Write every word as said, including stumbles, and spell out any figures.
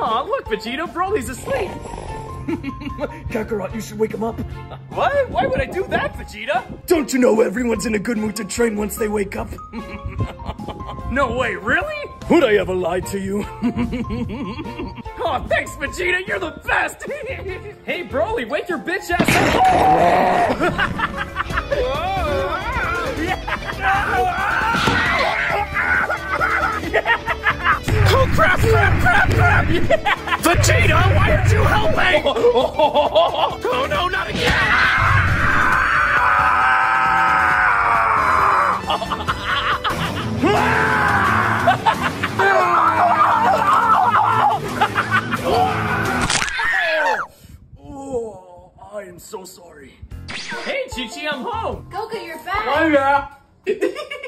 Aw, look, Vegeta, Broly's asleep. Kakarot, you should wake him up. What? Why would I do that, Vegeta? Don't you know everyone's in a good mood to train once they wake up? No way, really? Would I ever lie to you? Oh, thanks, Vegeta, you're the best! Hey, Broly, wake your bitch ass up! Oh, crap, crap, crap, crap! Yeah. Vegeta, why aren't you helping? Oh, no, not again! Oh, I am so sorry. Hey, Chi-Chi, I'm home! Goku, you're back! Oh, yeah!